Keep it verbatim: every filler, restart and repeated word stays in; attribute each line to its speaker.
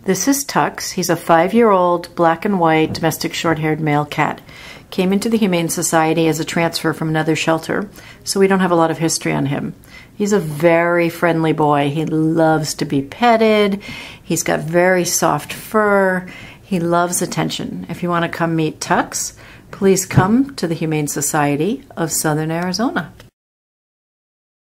Speaker 1: This is Tux. He's a five-year-old black and white domestic short-haired male cat. Came into the Humane Society as a transfer from another shelter, so we don't have a lot of history on him. He's a very friendly boy. He loves to be petted. He's got very soft fur. He loves attention. If you want to come meet Tux, please come to the Humane Society of Southern Arizona.